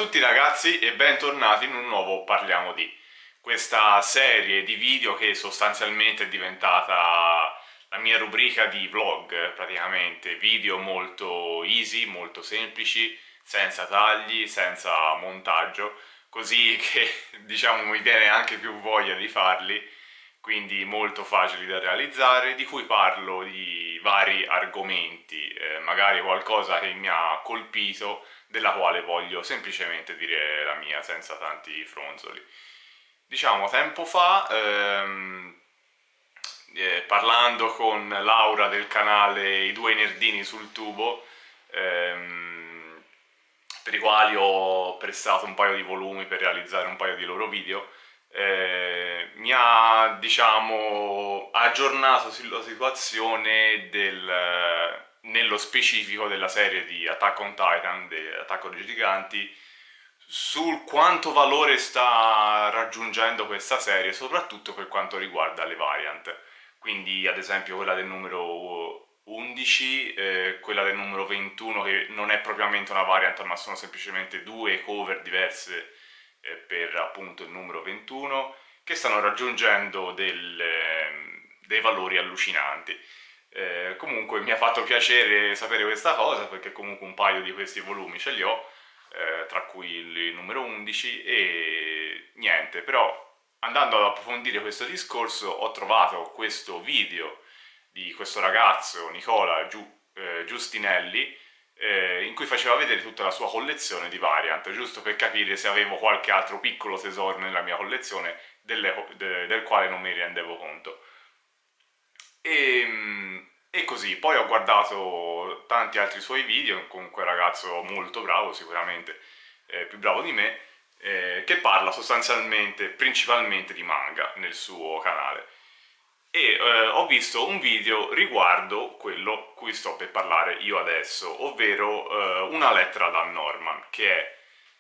tutti ragazzi e bentornati in un nuovo Parliamo di, questa serie di video che sostanzialmente è diventata la mia rubrica di vlog, praticamente video molto easy, molto semplici, senza tagli, senza montaggio, così che diciamo mi viene anche più voglia di farli, quindi molto facili da realizzare, di cui parlo di vari argomenti, magari qualcosa che mi ha colpito, della quale voglio semplicemente dire la mia senza tanti fronzoli. Diciamo, tempo fa, parlando con Laura del canale I Due Nerdini sul Tubo, per i quali ho prestato un paio di volumi per realizzare un paio di loro video, mi ha, diciamo, aggiornato sulla situazione nello specifico della serie di Attack on Titan, di Attacco dei Giganti, sul quanto valore sta raggiungendo questa serie, soprattutto per quanto riguarda le variant. Quindi, ad esempio, quella del numero 11, quella del numero 21, che non è propriamente una variant, ma sono semplicemente due cover diverse per appunto il numero 21, che stanno raggiungendo dei valori allucinanti. Comunque mi ha fatto piacere sapere questa cosa, perché comunque un paio di questi volumi ce li ho, tra cui il numero 11, e niente, però andando ad approfondire questo discorso ho trovato questo video di questo ragazzo, Nicola Giustinelli, in cui faceva vedere tutta la sua collezione di variant, giusto per capire se avevo qualche altro piccolo tesoro nella mia collezione del quale non mi rendevo conto. E così, poi ho guardato tanti altri suoi video, comunque un ragazzo molto bravo, sicuramente più bravo di me, che parla sostanzialmente, principalmente di manga nel suo canale. E ho visto un video riguardo quello cui sto per parlare io adesso, ovvero Una lettera da Norman, che è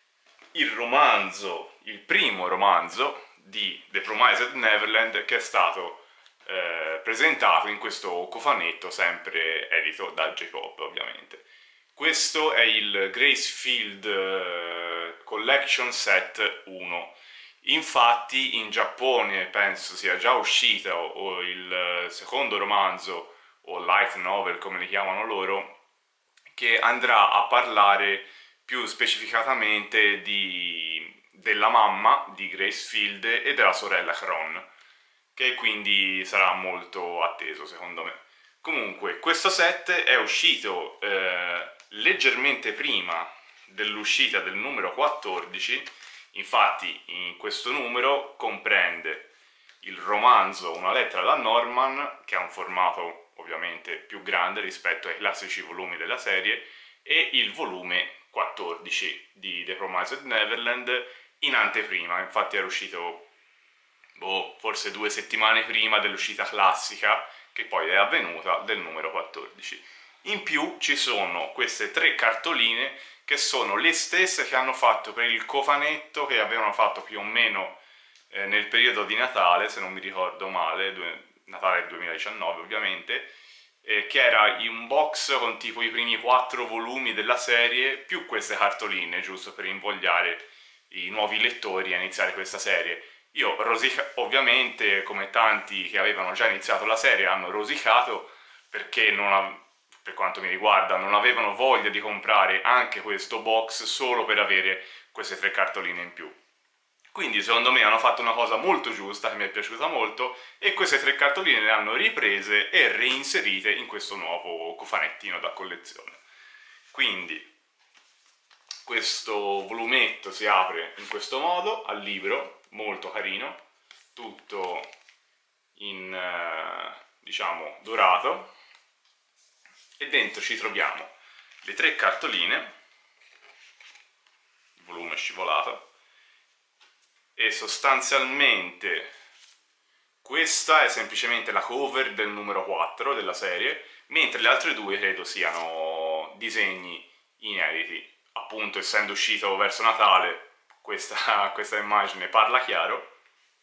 il primo romanzo di The Promised Neverland, che è stato presentato in questo cofanetto sempre edito da J-Pop, ovviamente. Questo è il Gracefield Collection Set 1. Infatti in Giappone penso sia già uscito o il secondo romanzo, o light novel come li chiamano loro, che andrà a parlare più specificatamente della mamma di Gracefield e della sorella Cron, che quindi sarà molto atteso secondo me. Comunque, questo set è uscito leggermente prima dell'uscita del numero 14, infatti in questo numero comprende il romanzo Una lettera da Norman, che ha un formato ovviamente più grande rispetto ai classici volumi della serie, e il volume 14 di The Promised Neverland in anteprima, infatti era uscito forse 2 settimane prima dell'uscita classica, che poi è avvenuta, del numero 14. In più ci sono queste 3 cartoline che sono le stesse che hanno fatto per il cofanetto, che avevano fatto più o meno nel periodo di Natale, se non mi ricordo male, Natale 2019 ovviamente, che era un box con tipo i primi 4 volumi della serie, più queste cartoline, giusto per invogliare i nuovi lettori a iniziare questa serie. Io ovviamente, come tanti che avevano già iniziato la serie, hanno rosicato perché per quanto mi riguarda non avevano voglia di comprare anche questo box solo per avere queste 3 cartoline in più. Quindi secondo me hanno fatto una cosa molto giusta, che mi è piaciuta molto, e queste 3 cartoline le hanno riprese e reinserite in questo nuovo cofanettino da collezione. Quindi questo volumetto si apre in questo modo, al libro, molto carino, tutto in, diciamo, dorato, e dentro ci troviamo le 3 cartoline, il volume è scivolato, e sostanzialmente questa è semplicemente la cover del numero 4 della serie, mentre le altre due credo siano disegni inediti. Appunto, essendo uscito verso Natale, questa immagine parla chiaro,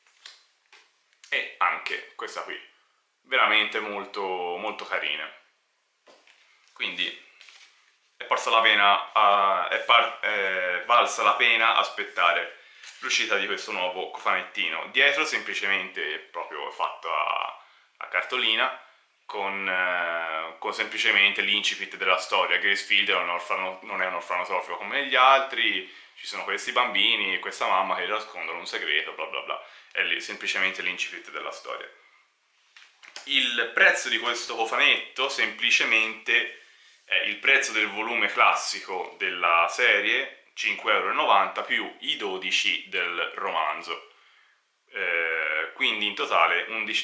e anche questa qui, veramente molto, molto carina. Quindi è valsa la pena aspettare l'uscita di questo nuovo cofanettino. Dietro semplicemente proprio fatto a cartolina con semplicemente l'incipit della storia. Gracefield non è un orfanotrofio come gli altri, ci sono questi bambini e questa mamma che nascondono un segreto, bla bla bla. È lì semplicemente l'incipit della storia. Il prezzo di questo cofanetto semplicemente è il prezzo del volume classico della serie, 5,90 € più i 12 del romanzo. Quindi in totale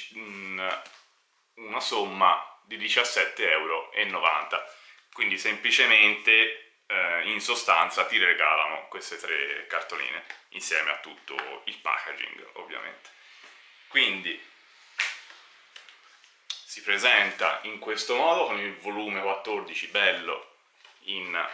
una somma di 17,90 €. Quindi semplicemente in sostanza ti regalano queste 3 cartoline insieme a tutto il packaging, ovviamente. Quindi si presenta in questo modo con il volume 14 bello in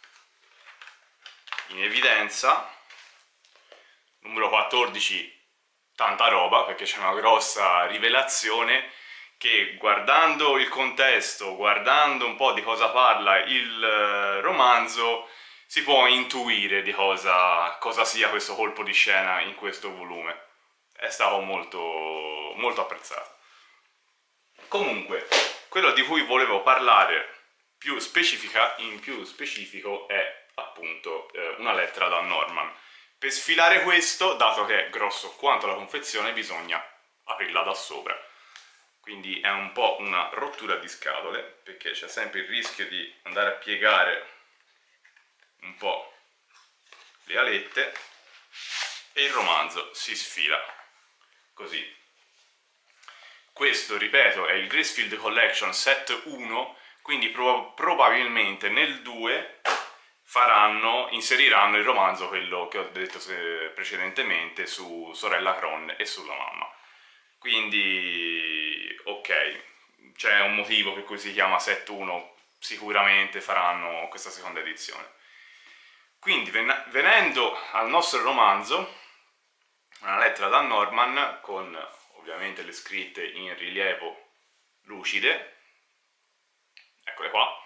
evidenza. Numero 14, tanta roba, perché c'è una grossa rivelazione che, guardando il contesto, guardando un po' di cosa parla il romanzo, si può intuire di cosa sia questo colpo di scena in questo volume. È stato molto, molto apprezzato. Comunque, quello di cui volevo parlare in più specifico è appunto una lettera da Norman. Per sfilare questo, dato che è grosso quanto la confezione, bisogna aprirla da sopra. Quindi è un po' una rottura di scatole, perché c'è sempre il rischio di andare a piegare un po' le alette e il romanzo si sfila così. Questo, ripeto, è il Gracefield Collection Set 1, quindi probabilmente nel 2 inseriranno il romanzo, quello che ho detto precedentemente, su Sorella Cron e sulla mamma. Quindi, ok, c'è un motivo per cui si chiama Set 1, sicuramente faranno questa seconda edizione. Quindi, venendo al nostro romanzo, una lettera da Norman con ovviamente le scritte in rilievo lucide, eccole qua.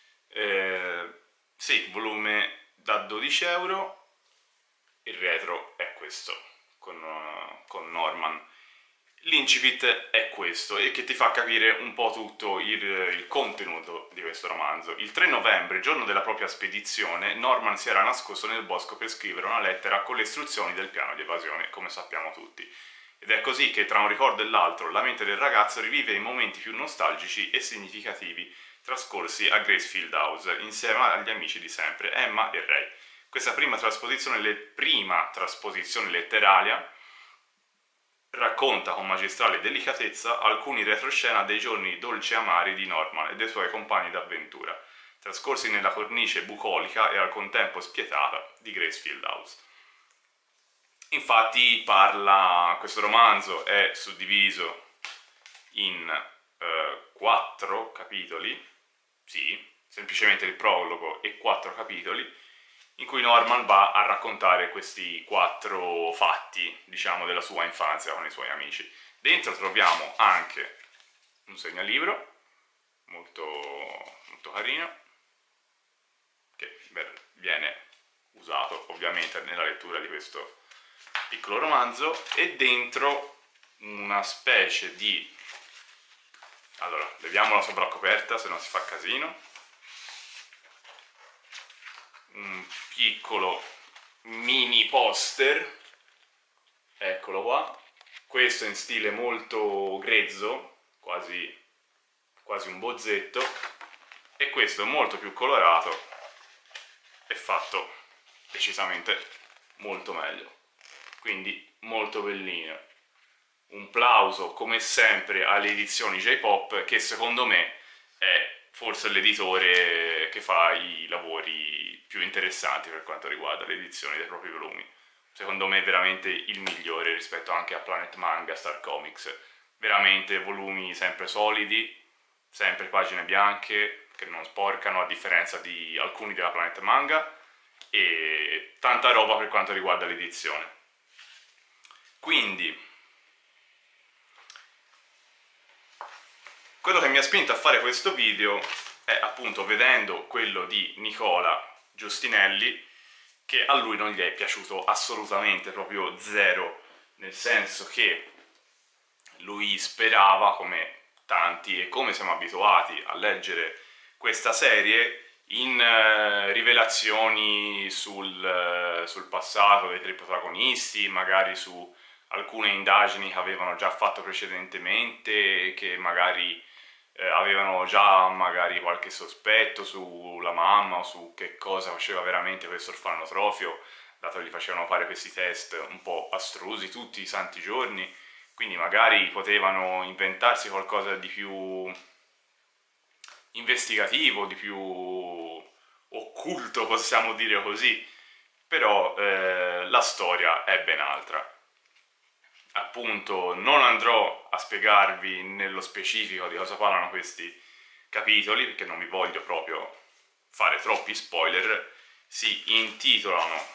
Sì, volume da 12 €, il retro è questo con Norman. L'incipit è questo, e che ti fa capire un po' tutto il contenuto di questo romanzo. Il 3 novembre, giorno della propria spedizione, Norman si era nascosto nel bosco per scrivere una lettera con le istruzioni del piano di evasione, come sappiamo tutti. Ed è così che, tra un ricordo e l'altro, la mente del ragazzo rivive i momenti più nostalgici e significativi trascorsi a Gracefield House insieme agli amici di sempre, Emma e Ray. Questa prima trasposizione letteraria racconta con magistrale delicatezza alcuni retroscena dei giorni dolci e amari di Norman e dei suoi compagni d'avventura, trascorsi nella cornice bucolica e al contempo spietata di Gracefield House. Infatti questo romanzo è suddiviso in 4 capitoli, sì, semplicemente il prologo e 4 capitoli, in cui Norman va a raccontare questi 4 fatti, diciamo, della sua infanzia con i suoi amici. Dentro troviamo anche un segnalibro molto, molto carino, che viene usato ovviamente nella lettura di questo piccolo romanzo, e dentro una specie di... Allora, leviamo la sovraccoperta se no si fa casino. Un piccolo mini poster, eccolo qua. Questo in stile molto grezzo, quasi un bozzetto, e questo molto più colorato e fatto decisamente molto meglio, quindi molto bellino. Un plauso come sempre alle edizioni J-Pop, che secondo me è forse l'editore che fa i lavori più interessanti per quanto riguarda le edizioni dei propri volumi. Secondo me è veramente il migliore rispetto anche a Planet Manga, Star Comics. Veramente volumi sempre solidi, sempre pagine bianche che non sporcano, a differenza di alcuni della Planet Manga, e tanta roba per quanto riguarda l'edizione. Quindi quello che mi ha spinto a fare questo video è appunto vedendo quello di Nicola Giustinelli che a lui non gli è piaciuto assolutamente, proprio zero, nel senso che lui sperava, come tanti e come siamo abituati a leggere questa serie, in rivelazioni sul passato dei tre protagonisti, magari su alcune indagini che avevano già fatto precedentemente, che magari avevano già magari qualche sospetto sulla mamma o su che cosa faceva veramente questo orfanotrofio, dato che gli facevano fare questi test un po' astrusi tutti i santi giorni, quindi magari potevano inventarsi qualcosa di più investigativo, di più occulto, possiamo dire così, però la storia è ben altra. Appunto, non andrò a spiegarvi nello specifico di cosa parlano questi capitoli, perché non vi voglio proprio fare troppi spoiler. Si intitolano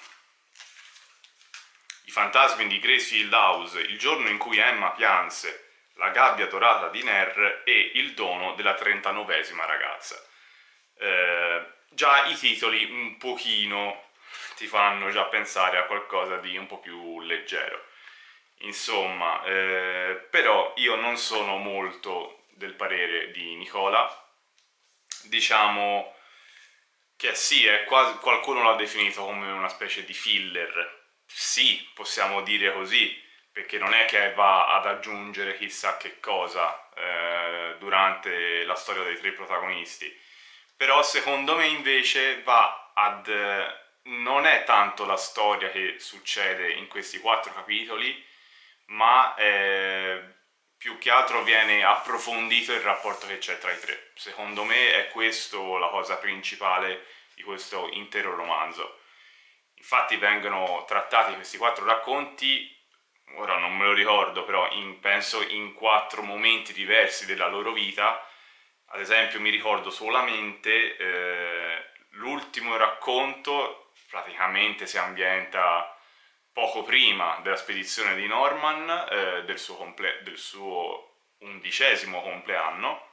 I fantasmi di Gracefield House, il giorno in cui Emma pianse, la gabbia dorata di Ner e il dono della 39esima ragazza. Già i titoli un pochino ti fanno già pensare a qualcosa di un po' più leggero. Insomma, però io non sono molto del parere di Nicola. Diciamo che sì, è quasi, qualcuno l'ha definito come una specie di filler. Sì, possiamo dire così, perché non è che va ad aggiungere chissà che cosa durante la storia dei tre protagonisti. Però secondo me invece va ad... non è tanto la storia che succede in questi 4 capitoli, ma più che altro viene approfondito il rapporto che c'è tra i tre. Secondo me è questo la cosa principale di questo intero romanzo. Infatti vengono trattati questi 4 racconti, ora non me lo ricordo, però penso in 4 momenti diversi della loro vita. Ad esempio mi ricordo solamente l'ultimo racconto, praticamente si ambienta poco prima della spedizione di Norman, del suo 11° compleanno,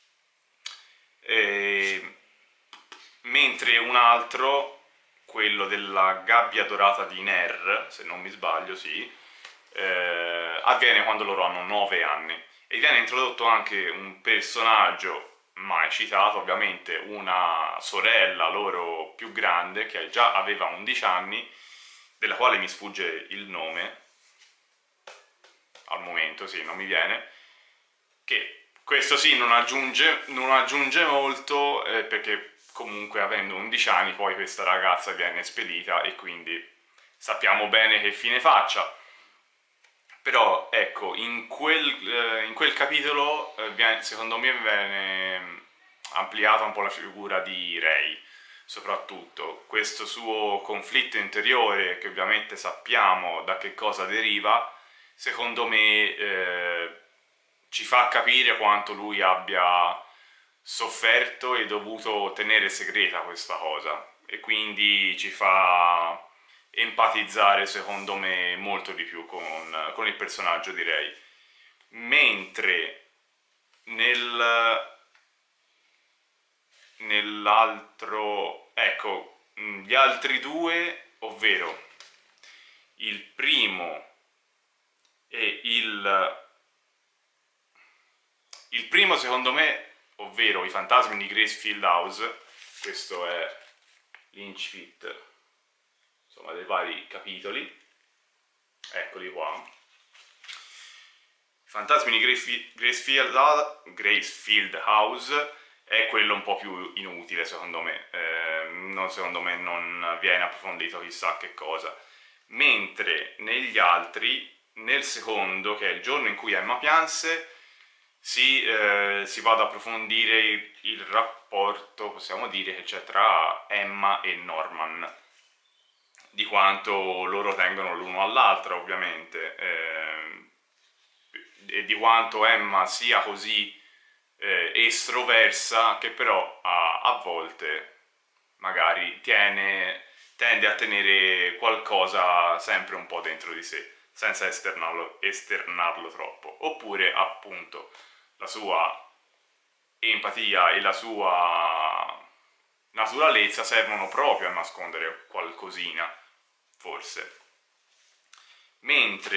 mentre un altro, quello della gabbia dorata di Ner, se non mi sbaglio, sì, avviene quando loro hanno 9 anni. E viene introdotto anche un personaggio mai citato, ovviamente una sorella loro più grande, che già aveva 11 anni, della quale mi sfugge il nome al momento, sì, non mi viene, che questo sì non aggiunge molto, perché comunque avendo 11 anni poi questa ragazza viene spedita e quindi sappiamo bene che fine faccia. Però ecco, in quel capitolo secondo me viene ampliata un po' la figura di Rey, soprattutto questo suo conflitto interiore, che ovviamente sappiamo da che cosa deriva, secondo me ci fa capire quanto lui abbia sofferto e dovuto tenere segreta questa cosa, e quindi ci fa empatizzare secondo me molto di più con il personaggio, direi. Mentre nell'altro, ecco, gli altri due, ovvero il primo e il primo secondo me, ovvero I fantasmi di Gracefield House, questo è l'incipit, insomma, dei vari capitoli, eccoli qua. I fantasmi di Gracefield House è quello un po' più inutile, secondo me. Secondo me non viene approfondito chissà che cosa. Mentre negli altri, nel secondo, che è il giorno in cui Emma pianse, si va ad approfondire il rapporto, possiamo dire, che c'è tra Emma e Norman, di quanto loro tengono l'uno all'altra, ovviamente, e di quanto Emma sia così estroversa, che però a volte magari tende a tenere qualcosa sempre un po' dentro di sé, senza esternarlo troppo. Oppure, appunto, la sua empatia e la sua naturalezza servono proprio a nascondere qualcosina, forse. Mentre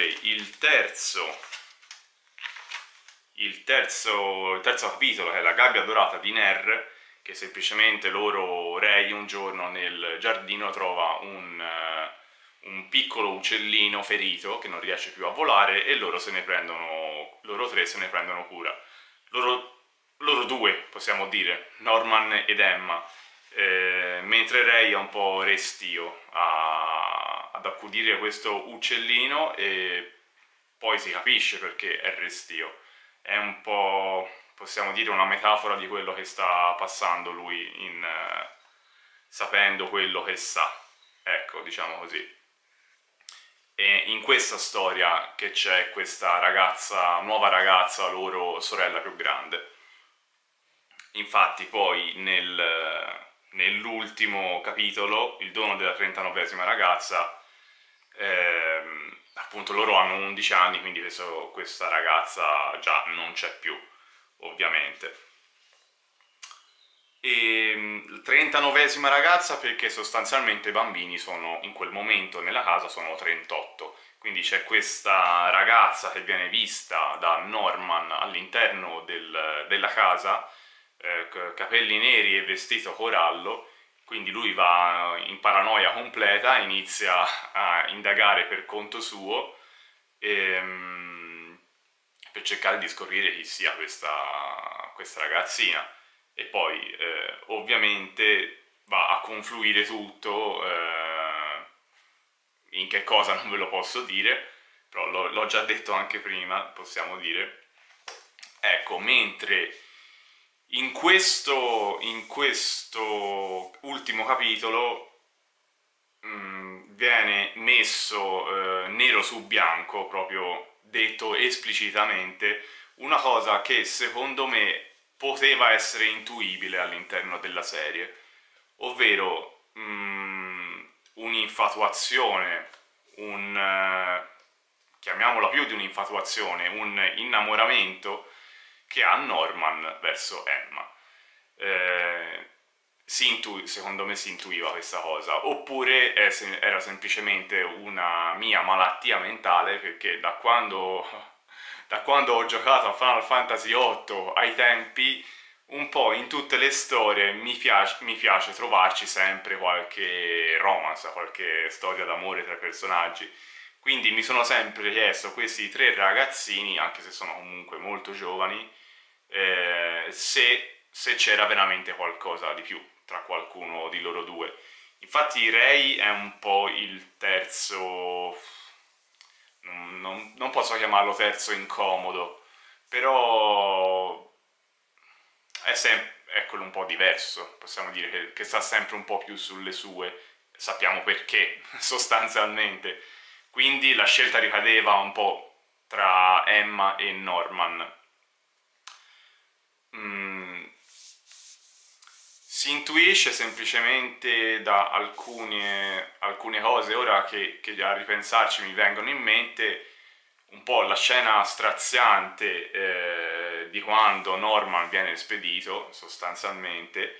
il terzo capitolo, che è la gabbia dorata di Ner, che semplicemente Rey un giorno nel giardino trova un piccolo uccellino ferito che non riesce più a volare e loro tre se ne prendono cura. Loro due, possiamo dire, Norman ed Emma, mentre Rey è un po' restio ad accudire questo uccellino e poi si capisce perché è restio. È un po', possiamo dire, una metafora di quello che sta passando lui sapendo quello che sa. Ecco, diciamo così. E in questa storia che c'è questa ragazza, nuova ragazza, loro sorella più grande. Infatti poi nell'ultimo capitolo, il dono della 39esima ragazza, appunto loro hanno 11 anni, quindi questa ragazza già non c'è più, ovviamente. E 39esima ragazza perché sostanzialmente i bambini sono in quel momento nella casa sono 38, quindi c'è questa ragazza che viene vista da Norman all'interno della casa, capelli neri e vestito corallo, quindi lui va in paranoia completa, inizia a indagare per conto suo per cercare di scoprire chi sia questa ragazzina e poi ovviamente va a confluire tutto, in che cosa non ve lo posso dire, però l'ho già detto anche prima, possiamo dire. Ecco, mentre in questo ultimo capitolo viene messo nero su bianco, proprio detto esplicitamente, una cosa che secondo me poteva essere intuibile all'interno della serie, ovvero un'infatuazione, chiamiamola più di un'infatuazione, un innamoramento che ha Norman verso Emma. Secondo me si intuiva questa cosa, oppure era semplicemente una mia malattia mentale, perché da quando ho giocato a Final Fantasy VIII ai tempi, un po' in tutte le storie mi piace trovarci sempre qualche romance, qualche storia d'amore tra i personaggi. Quindi mi sono sempre chiesto questi tre ragazzini, anche se sono comunque molto giovani, se c'era veramente qualcosa di più tra qualcuno di loro due. Infatti Rey è un po' il terzo, non posso chiamarlo terzo incomodo, però è quello un po' diverso, possiamo dire che sta sempre un po' più sulle sue, sappiamo perché sostanzialmente. Quindi la scelta ricadeva un po' tra Emma e Norman. Mm, si intuisce semplicemente da alcune cose, ora che a ripensarci mi vengono in mente, un po' la scena straziante di quando Norman viene spedito, sostanzialmente,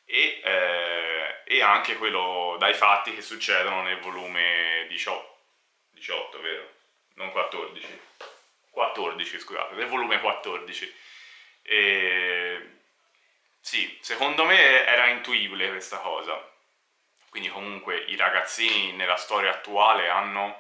e anche quello dai fatti che succedono nel volume 18, vero? Non 14. 14, scusate, nel volume 14. E sì, secondo me era intuibile questa cosa. Quindi comunque i ragazzini nella storia attuale hanno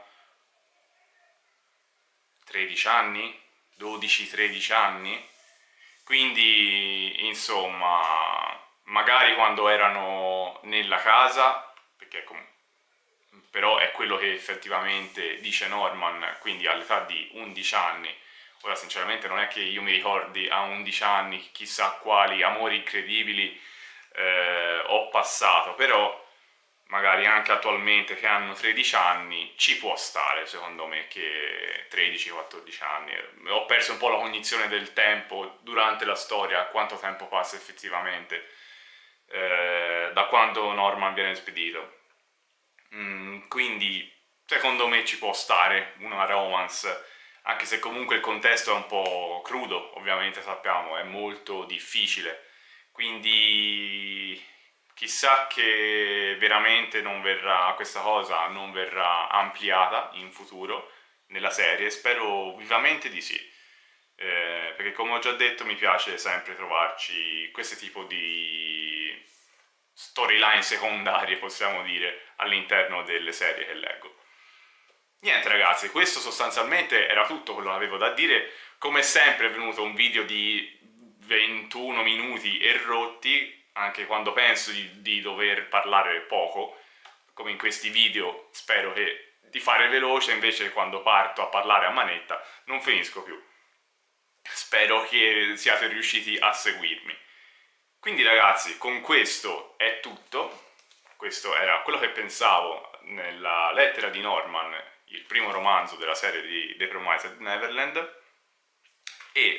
13 anni, 12-13 anni, quindi insomma, magari quando erano nella casa, perché però è quello che effettivamente dice Norman, quindi all'età di 11 anni. Ora sinceramente non è che io mi ricordi a 11 anni chissà quali amori incredibili ho passato, però magari anche attualmente che hanno 13 anni ci può stare secondo me che 13-14 anni. Ho perso un po' la cognizione del tempo durante la storia, quanto tempo passa effettivamente da quando Norman viene spedito. Quindi secondo me ci può stare una romance anche se comunque il contesto è un po' crudo, ovviamente sappiamo, è molto difficile, quindi chissà che veramente non verrà, questa cosa non verrà ampliata in futuro nella serie, spero vivamente di sì. Perché come ho già detto mi piace sempre trovarci questo tipo di storyline secondarie, possiamo dire, all'interno delle serie che leggo. Niente ragazzi, questo sostanzialmente era tutto quello che avevo da dire. Come sempre è venuto un video di 21 minuti e rotti, anche quando penso di dover parlare poco, come in questi video spero di fare veloce, invece quando parto a parlare a manetta non finisco più. Spero che siate riusciti a seguirmi. Quindi ragazzi, con questo è tutto. Questo era quello che pensavo nella lettera di Norman, il primo romanzo della serie di The Promised Neverland. E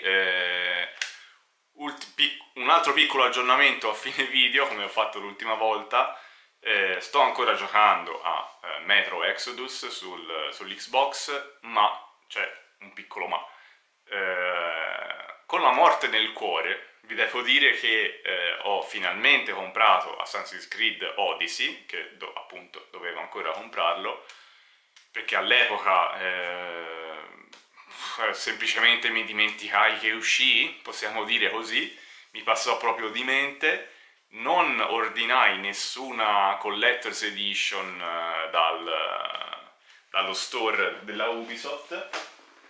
un altro piccolo aggiornamento a fine video, come ho fatto l'ultima volta. Sto ancora giocando a Metro Exodus sull'Xbox, ma c'è un piccolo ma. Con la morte nel cuore vi devo dire che ho finalmente comprato Assassin's Creed Odyssey, che appunto dovevo ancora comprarlo, perché all'epoca semplicemente mi dimenticai che uscì, possiamo dire così, mi passò proprio di mente, non ordinai nessuna Collector's Edition dallo store della Ubisoft,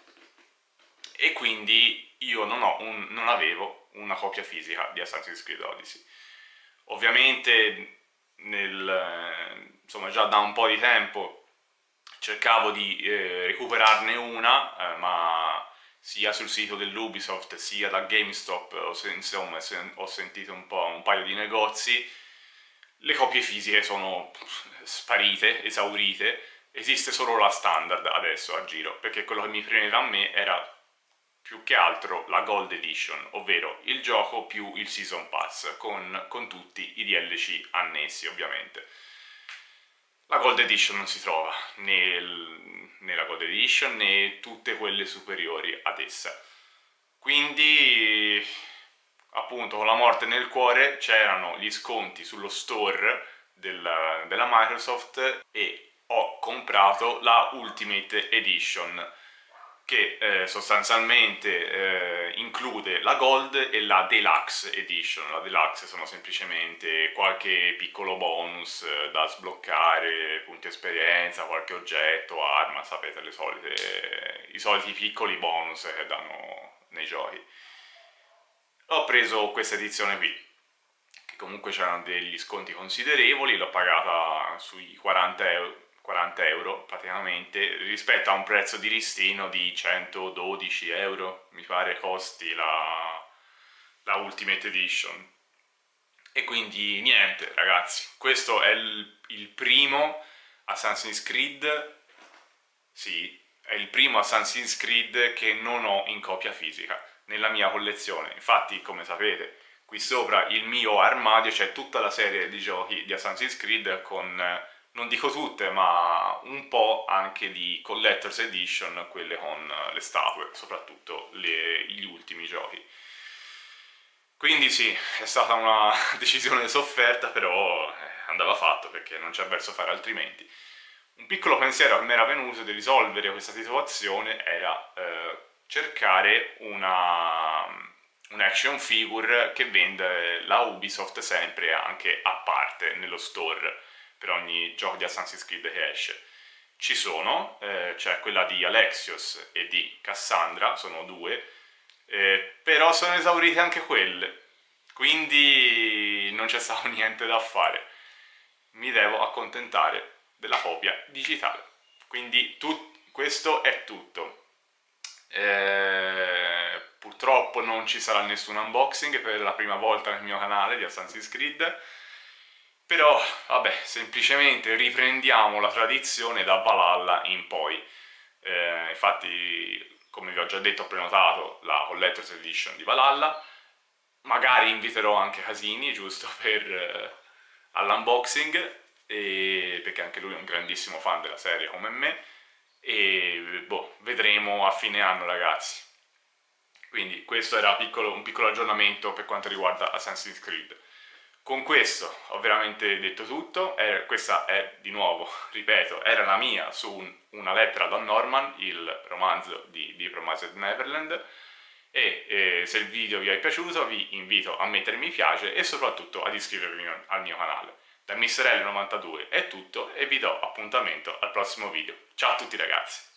e quindi io non avevo una copia fisica di Assassin's Creed Odyssey. Ovviamente insomma, già da un po' di tempo cercavo di recuperarne una, ma sia sul sito dell'Ubisoft sia da GameStop, insomma, ho sentito un paio di negozi, le copie fisiche sono sparite, esaurite, esiste solo la standard adesso a giro, perché quello che mi premeva a me era più che altro la Gold Edition, ovvero il gioco più il Season Pass, con tutti i DLC annessi ovviamente. La Gold Edition non si trova, né la Gold Edition né tutte quelle superiori ad essa. Quindi, appunto, con la morte nel cuore c'erano gli sconti sullo store della Microsoft e ho comprato la Ultimate Edition, che sostanzialmente include la Gold e la Deluxe Edition. La Deluxe sono semplicemente qualche piccolo bonus da sbloccare, punti esperienza, qualche oggetto, arma, sapete, i soliti piccoli bonus che danno nei giochi. Ho preso questa edizione qui, che comunque c'erano degli sconti considerevoli, l'ho pagata sui 40 euro praticamente, rispetto a un prezzo di listino di 112 euro, mi pare costi la Ultimate Edition. E quindi niente ragazzi, questo è il primo Assassin's Creed, sì, è il primo Assassin's Creed che non ho in copia fisica nella mia collezione. Infatti, come sapete, qui sopra il mio armadio c'è tutta la serie di giochi di Assassin's Creed con, non dico tutte, ma un po' anche di Collector's Edition, quelle con le statue, soprattutto gli ultimi giochi. Quindi sì, è stata una decisione sofferta, però andava fatto perché non c'è verso fare altrimenti. Un piccolo pensiero che mi era venuto di risolvere questa situazione era cercare un action figure che vende la Ubisoft sempre anche a parte nello store per ogni gioco di Assassin's Creed che esce. Ci sono, c'è quella di Alexios e di Cassandra, sono due, però sono esaurite anche quelle, quindi non c'è stato niente da fare. Mi devo accontentare della copia digitale. Quindi questo è tutto. Purtroppo non ci sarà nessun unboxing per la prima volta nel mio canale di Assassin's Creed, però vabbè, semplicemente riprendiamo la tradizione da Valhalla in poi. Infatti, come vi ho già detto, ho prenotato la Collector's Edition di Valhalla, magari inviterò anche Casini, giusto all'unboxing, perché anche lui è un grandissimo fan della serie come me, e boh, vedremo a fine anno, ragazzi. Quindi questo era un piccolo aggiornamento per quanto riguarda Assassin's Creed. Con questo ho veramente detto tutto, questa è di nuovo, ripeto, era la mia su una lettera da Norman, il romanzo di Promised Neverland, e se il video vi è piaciuto vi invito a mettere mi piace e soprattutto ad iscrivervi al mio canale. Da MrL92 è tutto e vi do appuntamento al prossimo video. Ciao a tutti ragazzi!